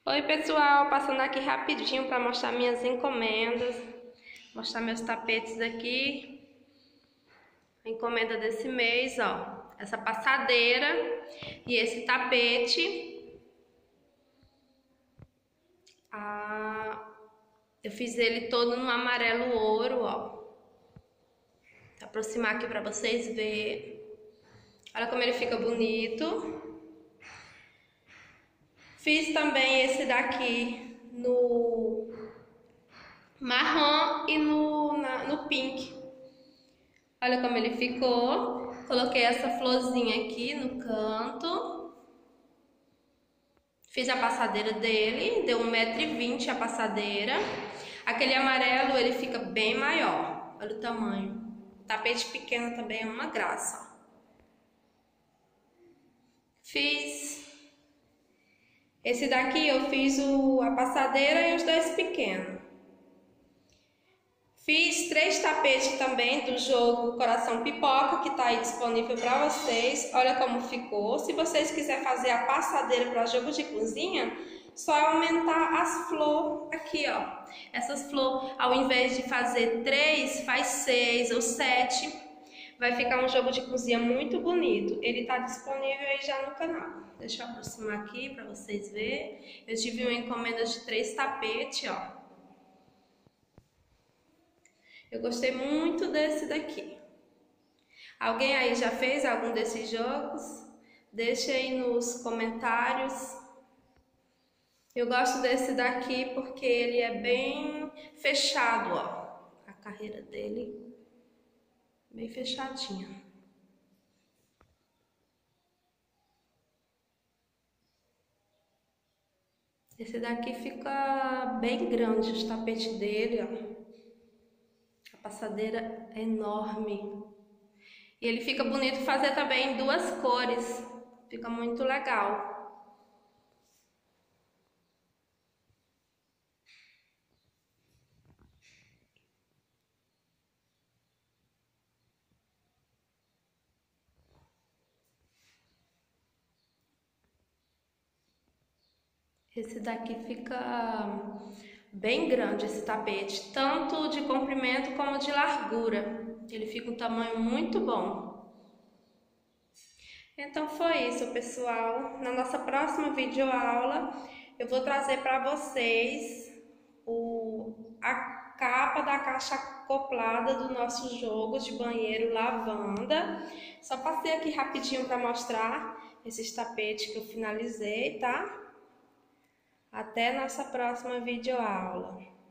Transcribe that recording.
Oi pessoal, passando aqui rapidinho para mostrar minhas encomendas, mostrar meus tapetes aqui, a encomenda desse mês, ó, essa passadeira e esse tapete, eu fiz ele todo no amarelo ouro, ó, vou aproximar aqui para vocês verem, olha como ele fica bonito. Fiz também esse daqui no marrom e no pink. Olha como ele ficou. Coloquei essa florzinha aqui no canto. Fiz a passadeira dele, deu 1,20 m a passadeira. Aquele amarelo ele fica bem maior. Olha o tamanho. O tapete pequeno também é uma graça. Fiz esse daqui, eu fiz a passadeira e os dois pequenos. Fiz 3 tapetes também do jogo Coração Pipoca, que está aí disponível para vocês. Olha como ficou. Se vocês quiserem fazer a passadeira para jogo de cozinha, só aumentar as flores aqui, ó. Essas flores, ao invés de fazer 3, faz 6 ou 7. Vai ficar um jogo de cozinha muito bonito. Ele está disponível aí já no canal. Deixa eu aproximar aqui para vocês verem. Eu tive uma encomenda de 3 tapetes, ó. Eu gostei muito desse daqui. Alguém aí já fez algum desses jogos? Deixa aí nos comentários. Eu gosto desse daqui porque ele é bem fechado, ó. A carreira dele bem fechadinha. Esse daqui fica bem grande, os tapetes dele, ó. A passadeira é enorme. E ele fica bonito fazer também em 2 cores. Fica muito legal. Esse daqui fica bem grande, esse tapete, tanto de comprimento como de largura. Ele fica um tamanho muito bom. Então foi isso, pessoal. Na nossa próxima videoaula, eu vou trazer para vocês a capa da caixa acoplada do nosso jogo de banheiro lavanda. Só passei aqui rapidinho para mostrar esses tapetes que eu finalizei, tá? Até nossa próxima videoaula.